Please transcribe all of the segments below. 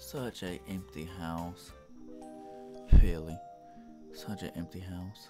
Such a empty house. Really. Such an empty house.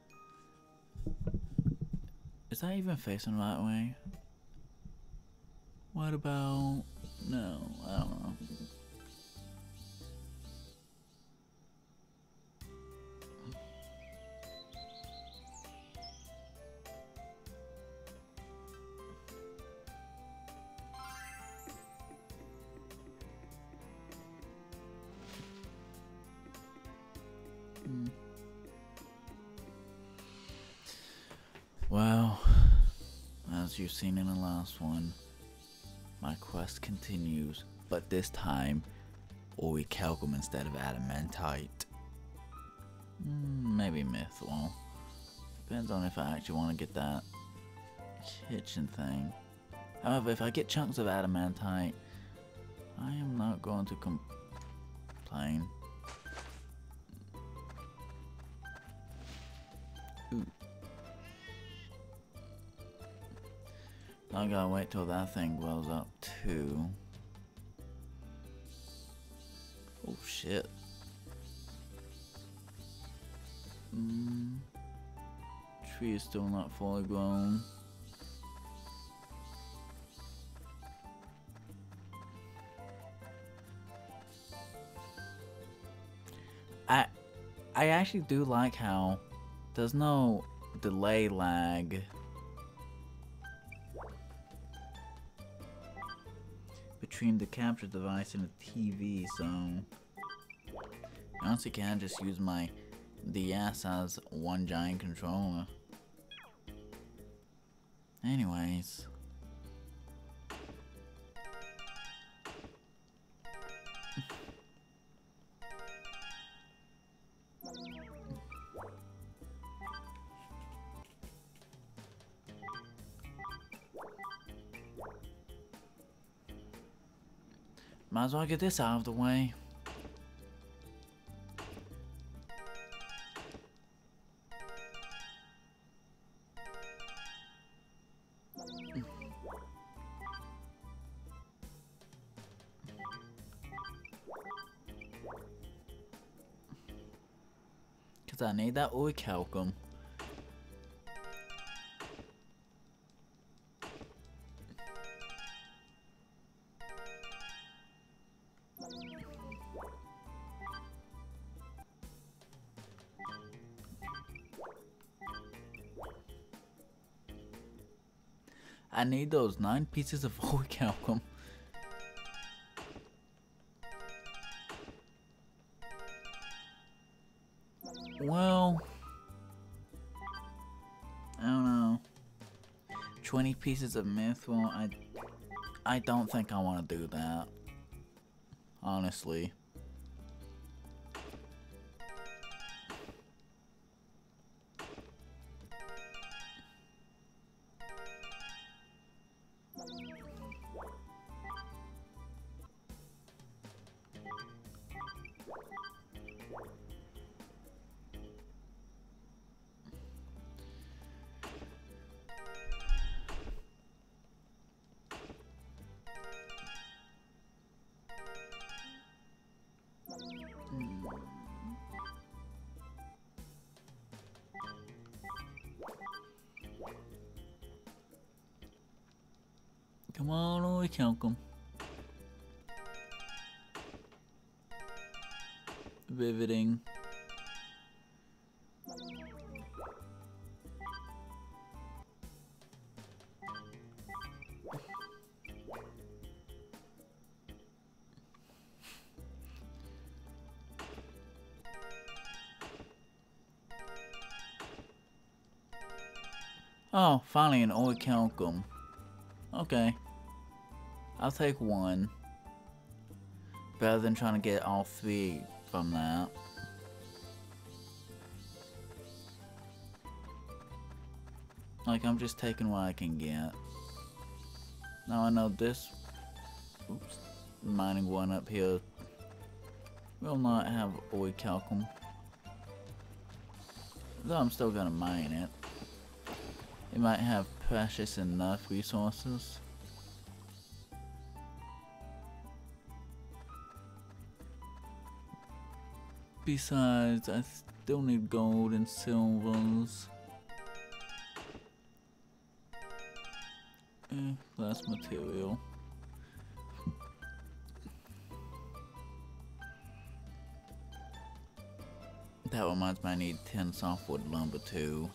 Is that even facing the right way? What about... No, I don't know. Well, as you've seen in the last one, my quest continues, but this time, Orichalcum instead of Adamantite. Maybe Mithril. Depends on if I actually want to get that kitchen thing. However, if I get chunks of Adamantite, I am not going to complain. Ooh. I gotta wait till that thing blows up too. Oh shit. Tree is still not fully grown. I actually do like how there's no delay lag between the capture device and the TV, so I honestly can just use my DS as one giant controller. Anyways. Might as well get this out of the way. Cause I need that Orichalcum. I need those 9 pieces of Orichalcum. Well, I don't know. 20 pieces of Mithril. I don't think I want to do that. Honestly. Come on, Orichalcum. Riveting. Oh, finally an Orichalcum. Okay. I'll take one. Better than trying to get all 3 from that. Like, I'm just taking what I can get. Now I know this... Oops. Mining one up here will not have Orichalcum. Though I'm still gonna mine it. It might have precious enough resources. Besides, I still need gold and silvers. Glass material. That reminds me, I need 10 softwood lumber too.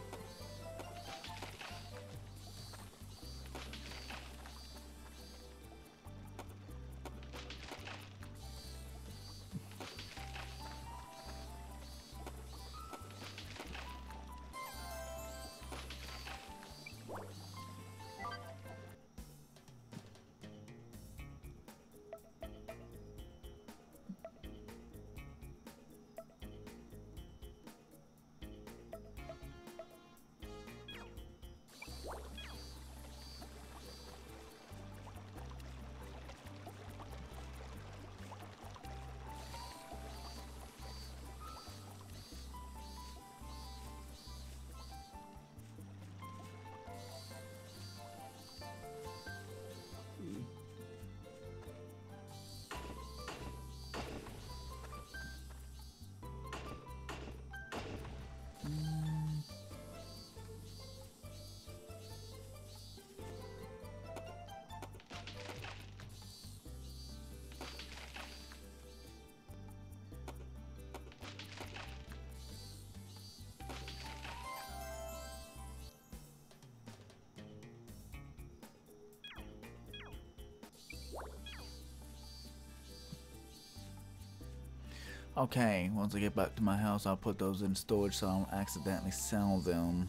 Okay, once I get back to my house, I'll put those in storage so I don't accidentally sell them.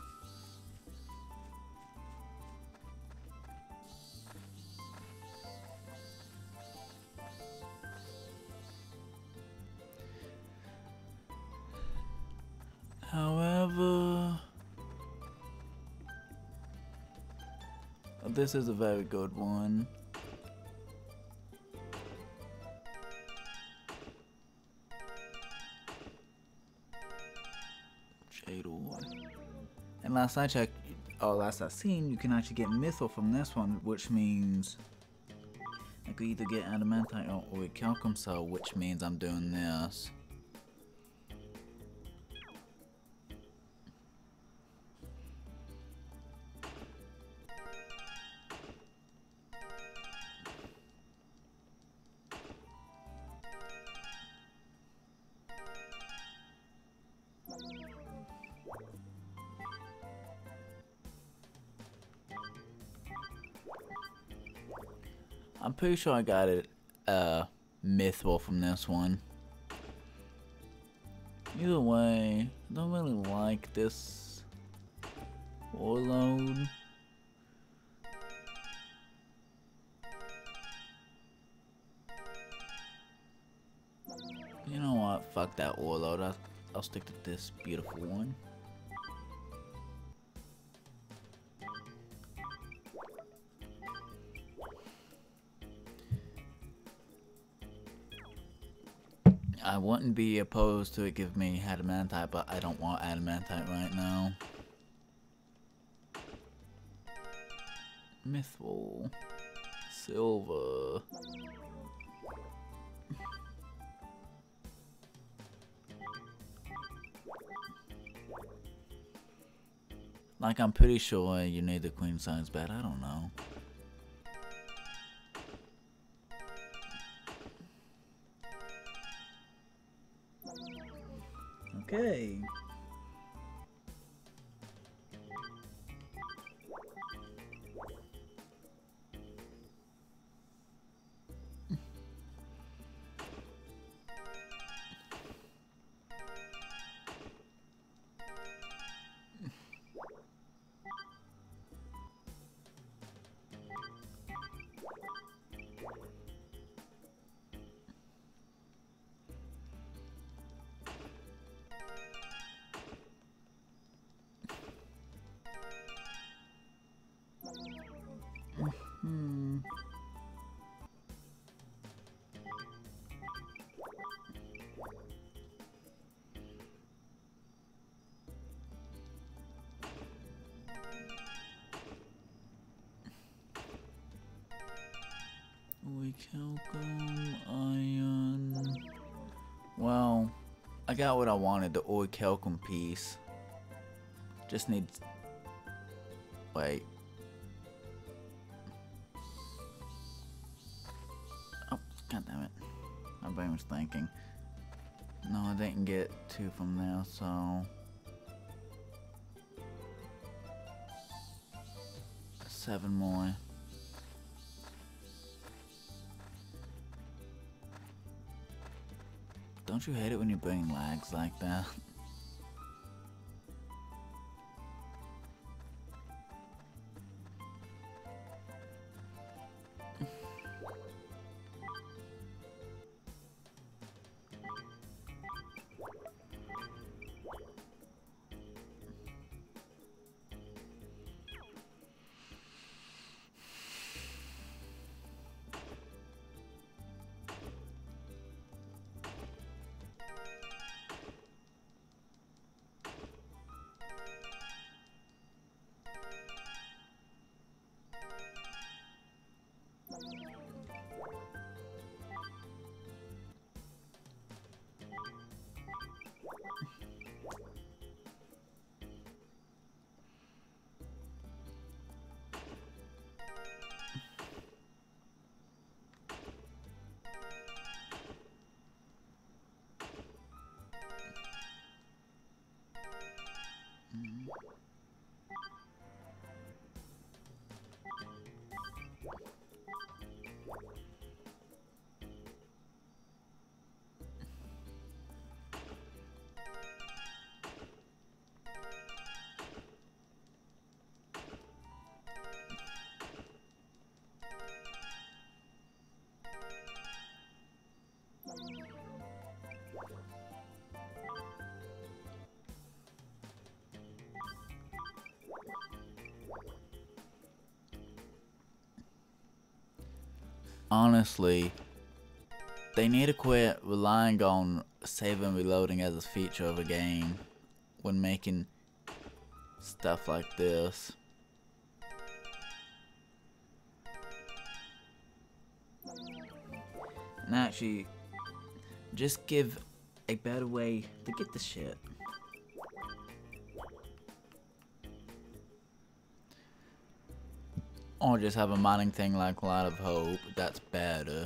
However, this is a very good one. Jade ore. And last I checked, last I seen, you can actually get mithril from this one, which means I could either get adamantite or a calcum cell, which means I'm doing this. I'm pretty sure I got it, mithril from this one. Either way, I don't really like this warlord. You know what? Fuck that warlord. I'll stick to this beautiful one. I wouldn't be opposed to it give me adamantite, but I don't want adamantite right now. Mithril. Silver. Like, I'm pretty sure you need the queen size bed, I don't know. Okay. Calcum, iron. Well, I got what I wanted, the orichalcum piece. Just needs... Wait. Oh, god damn it. My brain was thinking. No, I didn't get 2 from there, so... 7 more. Don't you hate it when your brain lags like that? Honestly, they need to quit relying on saving and reloading as a feature of a game when making stuff like this. And actually, just give a better way to get the shit. Or just have a mining thing like Light of Hope. That's better.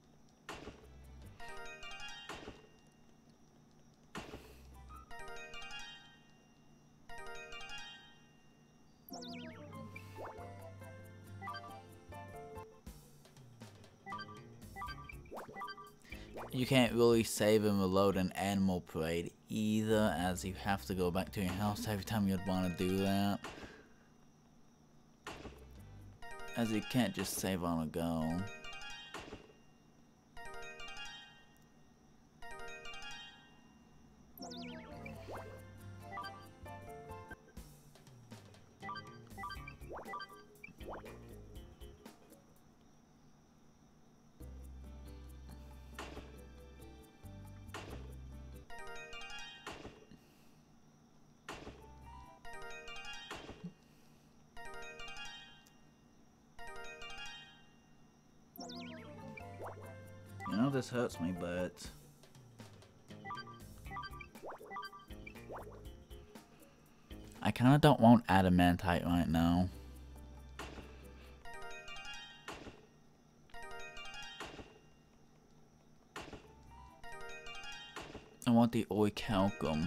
You can't really save and reload an Animal Parade either, as you have to go back to your house every time you'd want to do that. As you can't just save on a go. You know this hurts me, but I kinda don't want adamantite right now. I want the orichalcum.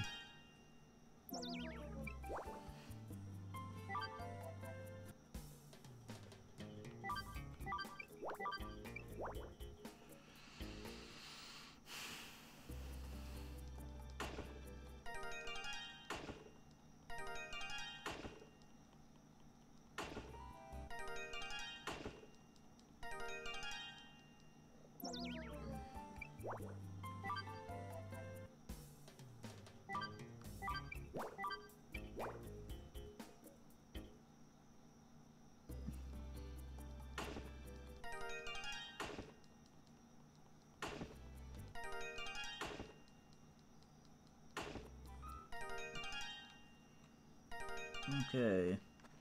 Okay.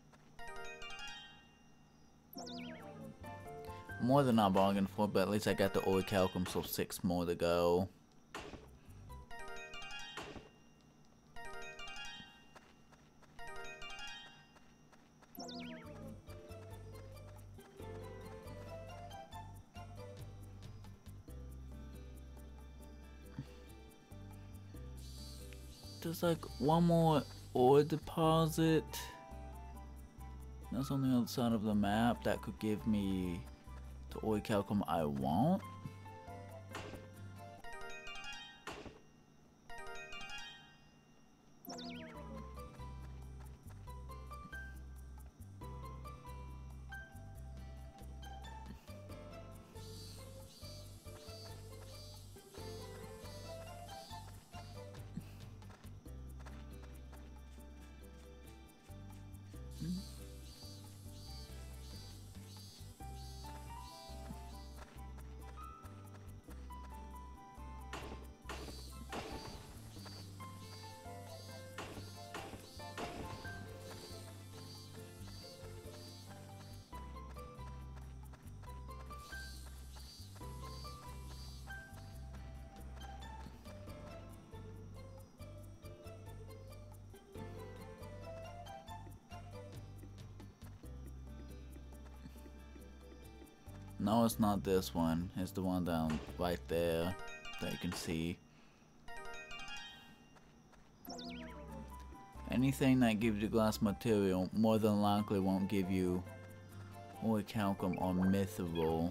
More than I bargained for, but at least I got the orichalcum, so 6 more to go. There's like one more ore deposit that's on the other side of the map that could give me the orichalcum I want. No, it's not this one. It's the one down right there that you can see. Anything that gives you glass material more than likely won't give you orichalcum or mithril.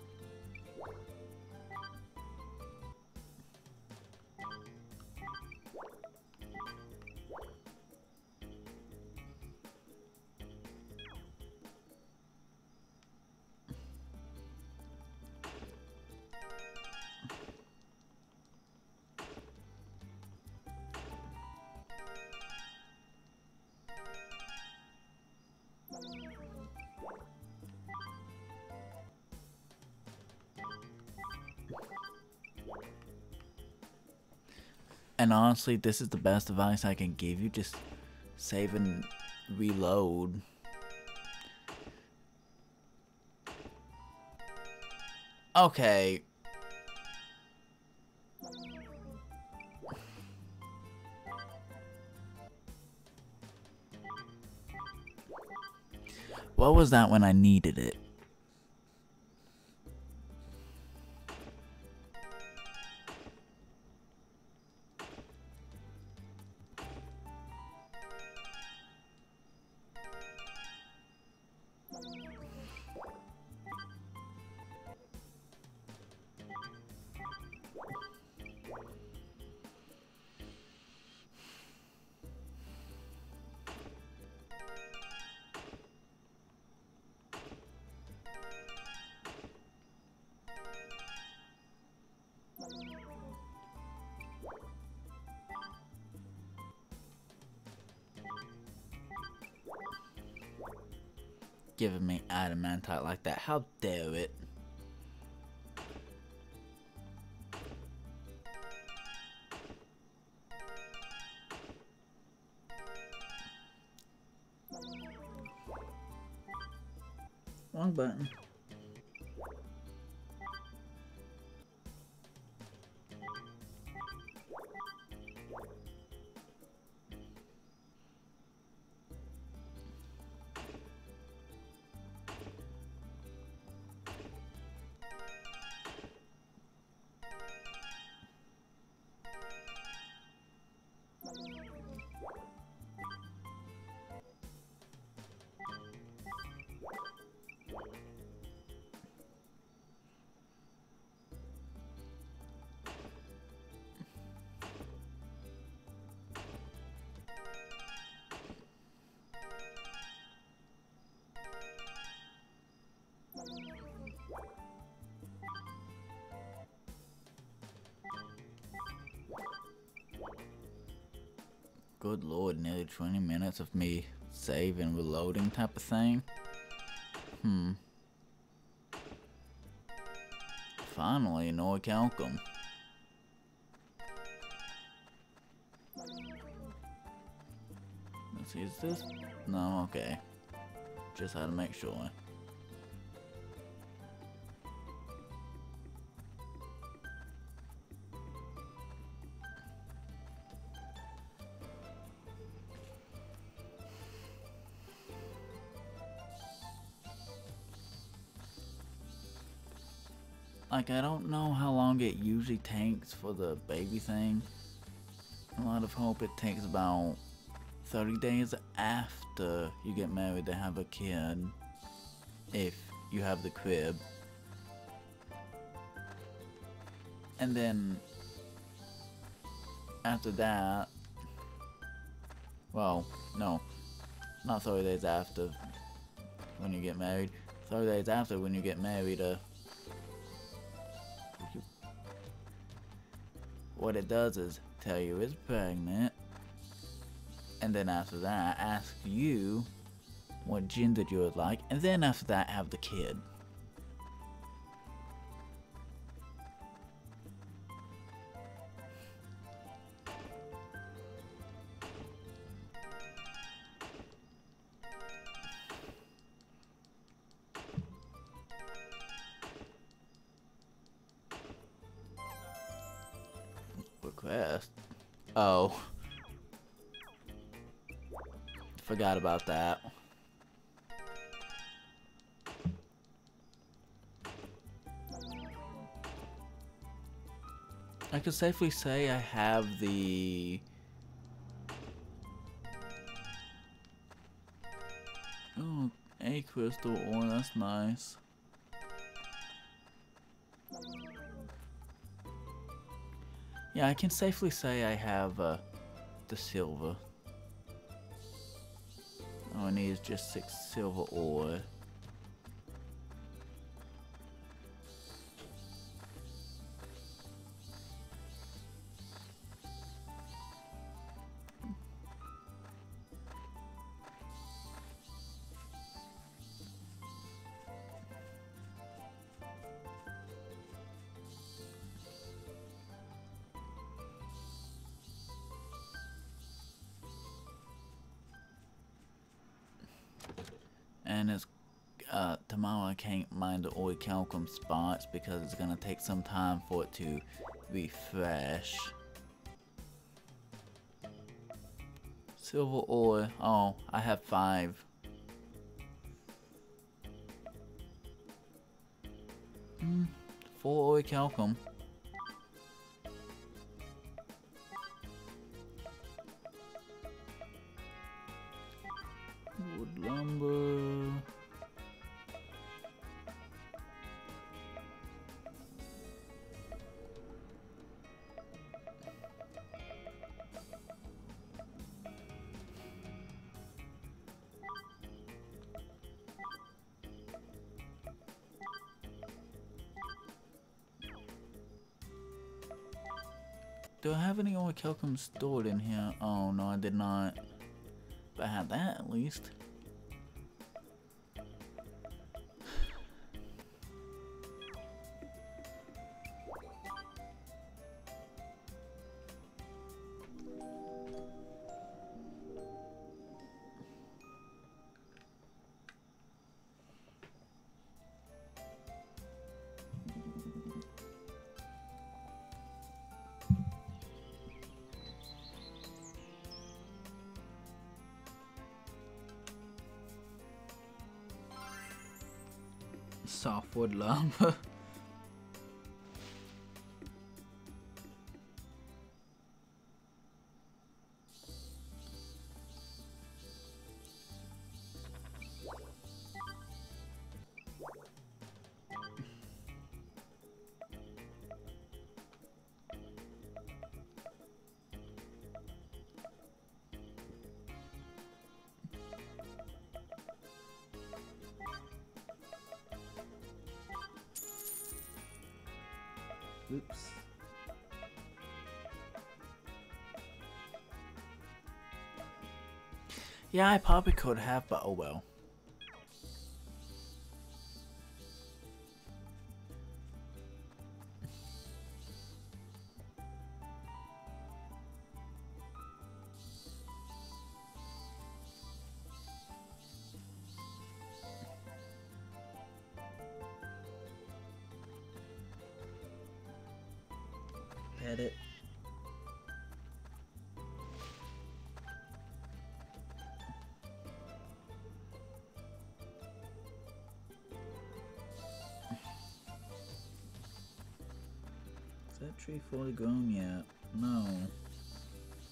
And honestly, this is the best advice I can give you. Just save and reload. Okay. What was that when I needed it? Giving me adamantite like that. How dare it? Wrong button. Good lord, nearly 20 minutes of me save and reloading type of thing. Finally, an orichalcum. Let's see, is this? No, okay. Just had to make sure. Like, I don't know how long it usually takes for the baby thing. A lot of hope. It takes about 30 days after you get married to have a kid, if you have the crib. And then after that, well, no, not 30 days after when you get married. 30 days after when you get married, what it does is tell you it's pregnant, and then after that ask you what gender you would like, and then after that have the kid. Request? Oh. Forgot about that. I could safely say I have the... Oh, a crystal ore, that's nice. Yeah, I can safely say I have the silver. All I need is just 6 silver ore. And it's tomorrow I can't mine the orichalcum spots because it's gonna take some time for it to refresh. Silver ore, oh, I have 5. 4 orichalcum. Wood lumber. Do I have any orichalcum stored in here? Oh no, I did not. But I had that at least. Softwood lumber. Oops. Yeah, I probably could have, but oh well. Edit. Is that tree fully grown yet? No.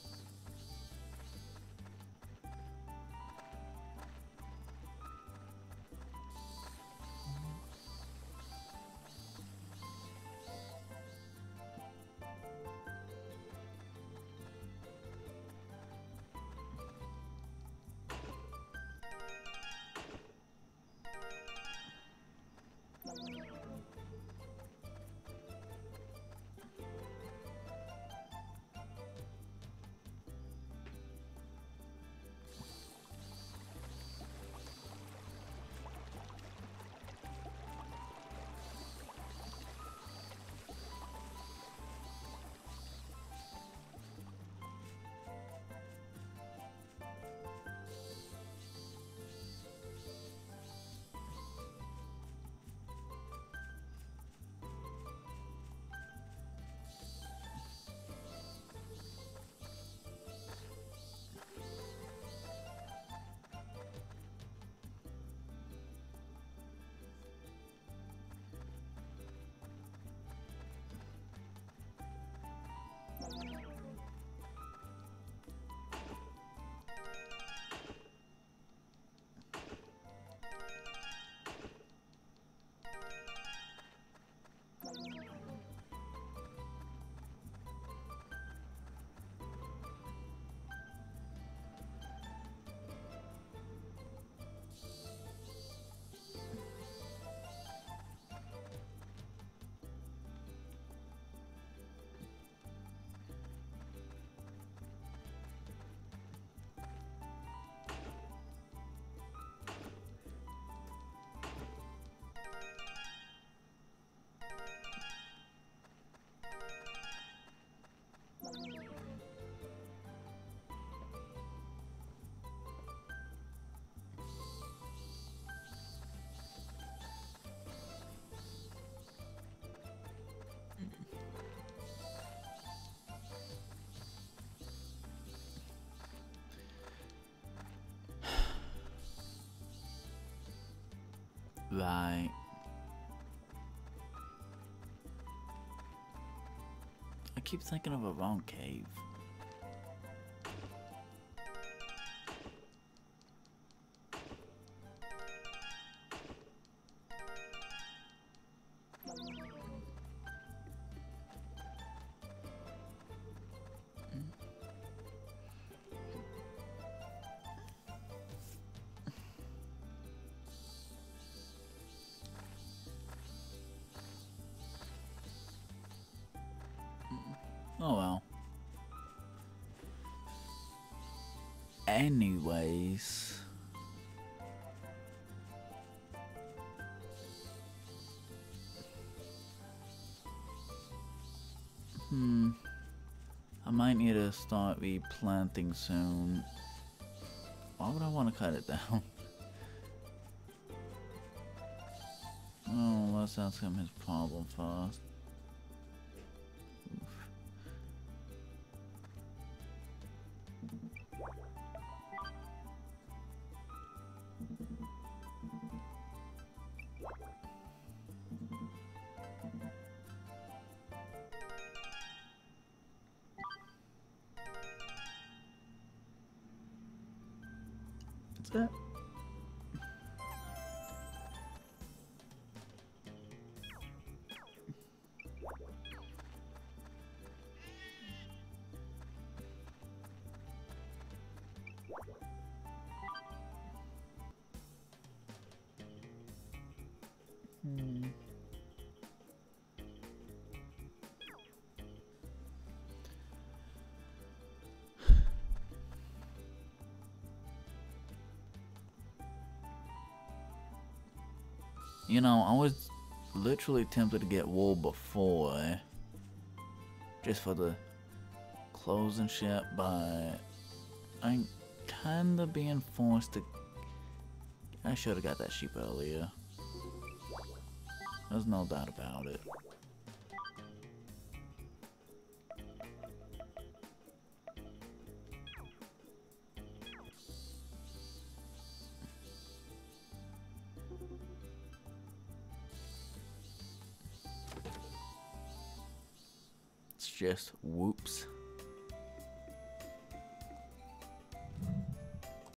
Right. I keep thinking of a wrong cave. Oh well. Anyways. I might need to start replanting soon. Why would I want to cut it down? Oh, let's ask him his problem first. That's it. You know, I was literally tempted to get wool before, just for the clothes and shit, but I'm kinda being forced to. I should have got that sheep earlier. There's no doubt about it. It's just whoops.